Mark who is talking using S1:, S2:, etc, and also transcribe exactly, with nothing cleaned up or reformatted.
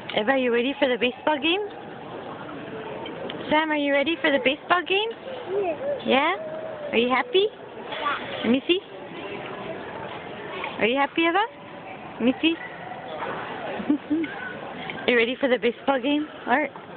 S1: Eva, are you ready for the baseball game? Sam, are you ready for the baseball game?
S2: Yeah.
S1: Yeah? Are you happy?
S2: Yeah.
S1: Let me see. Are you happy, Eva? Let me see. Are you ready for the baseball game, Art?